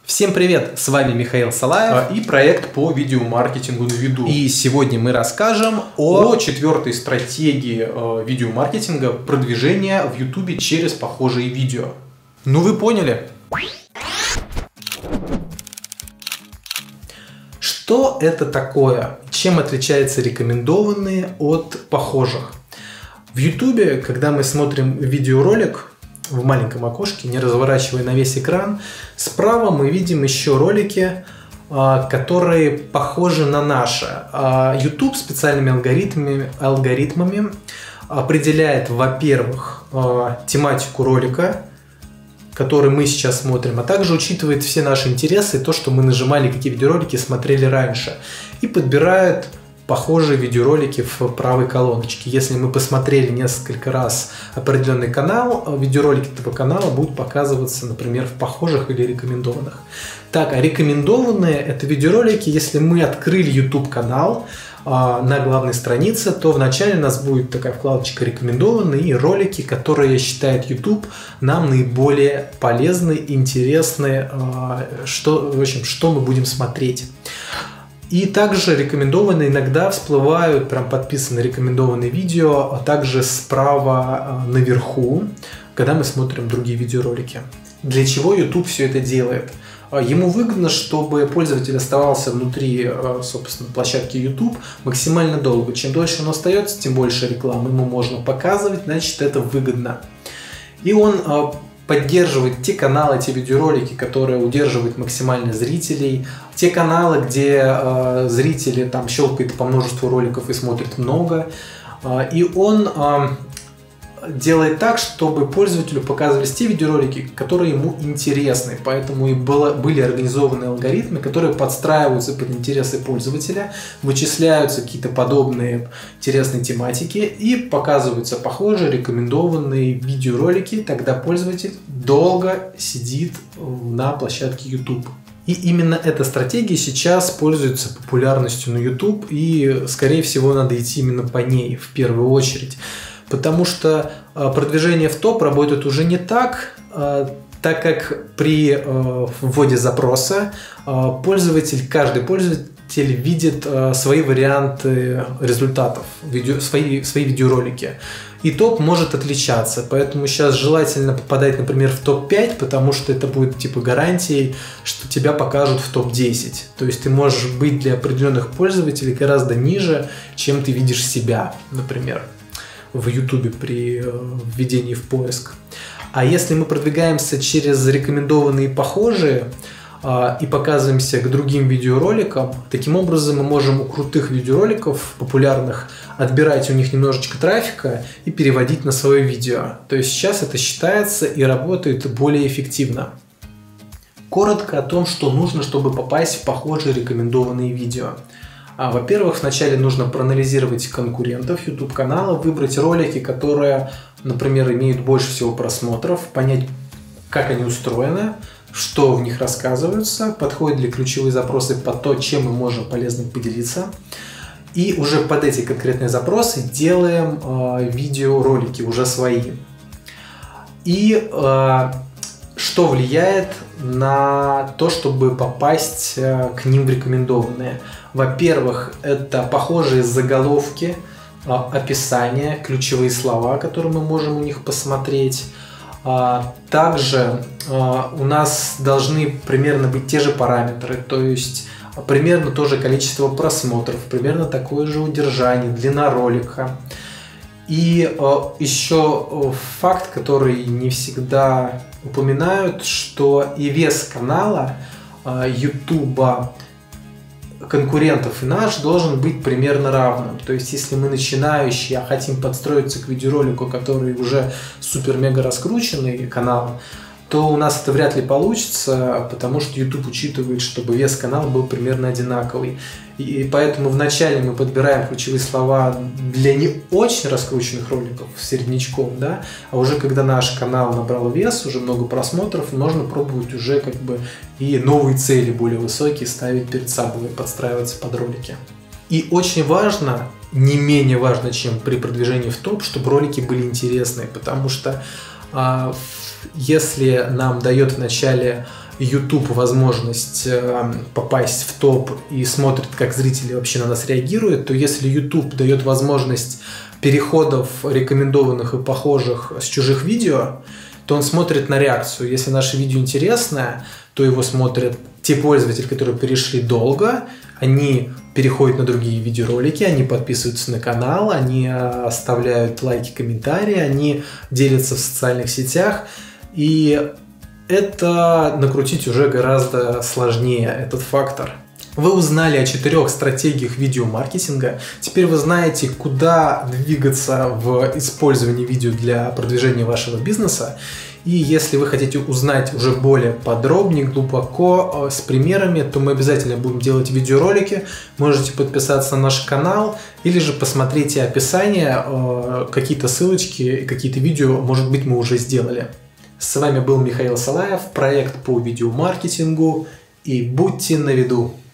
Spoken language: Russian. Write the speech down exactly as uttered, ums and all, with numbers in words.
Всем привет, с вами Михаил Салаев и проект по видеомаркетингу на виду. И сегодня мы расскажем о, о четвертой стратегии э, видеомаркетинга продвижения в YouTube через похожие видео. Ну вы поняли. Что это такое? Чем отличаются рекомендованные от похожих? В YouTube, когда мы смотрим видеоролик в маленьком окошке, не разворачивая на весь экран, справа мы видим еще ролики, которые похожи на наши. YouTube специальными алгоритмами, алгоритмами определяет, во-первых, тематику ролика, который мы сейчас смотрим, а также учитывает все наши интересы, то, что мы нажимали, какие видеоролики смотрели раньше, и подбирает похожие видеоролики в правой колоночке. Если мы посмотрели несколько раз определенный канал, видеоролики этого канала будут показываться, например, в похожих или рекомендованных. Так, а рекомендованные — это видеоролики, если мы открыли YouTube канал э, на главной странице, то вначале у нас будет такая вкладочка «Рекомендованные» и ролики, которые считает YouTube нам наиболее полезны, интересны, э, что, в общем, что мы будем смотреть. И также рекомендованные иногда всплывают, прям подписаны рекомендованные видео, а также справа наверху, когда мы смотрим другие видеоролики. Для чего YouTube все это делает? Ему выгодно, чтобы пользователь оставался внутри, собственно, площадки YouTube максимально долго. Чем дольше он остается, тем больше рекламы ему можно показывать, значит, это выгодно. И он поддерживает те каналы, те видеоролики, которые удерживают максимально зрителей, те каналы, где э, зрители там щелкают по множеству роликов и смотрят много, э, и он э, делает так, чтобы пользователю показывались те видеоролики, которые ему интересны, поэтому и было, были организованы алгоритмы, которые подстраиваются под интересы пользователя, вычисляются какие-то подобные интересные тематики и показываются похожие рекомендованные видеоролики, тогда пользователь долго сидит на площадке YouTube. И именно эта стратегия сейчас пользуется популярностью на YouTube, и, скорее всего, надо идти именно по ней в первую очередь. Потому что продвижение в топ работает уже не так, так как при вводе запроса пользователь, каждый пользователь видит свои варианты результатов, видео, свои, свои видеоролики. И топ может отличаться, поэтому сейчас желательно попадать, например, в топ пять, потому что это будет типа гарантией, что тебя покажут в топ десять. То есть ты можешь быть для определенных пользователей гораздо ниже, чем ты видишь себя, например, в YouTube при введении в поиск. А если мы продвигаемся через рекомендованные похожие и показываемся к другим видеороликам, таким образом мы можем у крутых видеороликов, популярных, отбирать у них немножечко трафика и переводить на свое видео. То есть сейчас это считается и работает более эффективно. Коротко о том, что нужно, чтобы попасть в похожие рекомендованные видео. Во-первых, вначале нужно проанализировать конкурентов YouTube канала, выбрать ролики, которые, например, имеют больше всего просмотров, понять, как они устроены, что в них рассказывается, подходят ли ключевые запросы под то, чем мы можем полезно поделиться. И уже под эти конкретные запросы делаем э, видеоролики уже свои. И э, что влияет на то, чтобы попасть э, к ним в рекомендованные? Во-первых, это похожие заголовки, э, описания, ключевые слова, которые мы можем у них посмотреть. Также у нас должны примерно быть те же параметры, то есть примерно то же количество просмотров, примерно такое же удержание, длина ролика. И еще факт, который не всегда упоминают, что и вес канала YouTube, конкурентов и наш должен быть примерно равным. То есть, если мы начинающие, а хотим подстроиться к видеоролику, который уже супер-мега раскрученный канал, то у нас это вряд ли получится, потому что YouTube учитывает, чтобы вес канала был примерно одинаковый. И поэтому вначале мы подбираем ключевые слова для не очень раскрученных роликов, середнячком, да, а уже когда наш канал набрал вес, уже много просмотров, можно пробовать уже как бы и новые цели более высокие ставить перед собой, подстраиваться под ролики. И очень важно, не менее важно, чем при продвижении в топ, чтобы ролики были интересные, потому что а, если нам дает вначале YouTube возможность попасть в топ и смотрит, как зрители вообще на нас реагируют, то если YouTube дает возможность переходов рекомендованных и похожих с чужих видео, то он смотрит на реакцию. Если наше видео интересное, то его смотрят те пользователи, которые перешли долго, они переходят на другие видеоролики, они подписываются на канал, они оставляют лайки, комментарии, они делятся в социальных сетях. И это накрутить уже гораздо сложнее, этот фактор. Вы узнали о четырех стратегиях видеомаркетинга. Теперь вы знаете, куда двигаться в использовании видео для продвижения вашего бизнеса. И если вы хотите узнать уже более подробнее, глубоко, с примерами, то мы обязательно будем делать видеоролики. Можете подписаться на наш канал или же посмотрите описание, какие-то ссылочки и какие-то видео, может быть, мы уже сделали. С вами был Михаил Салаев, проект по видеомаркетингу, и будьте на виду!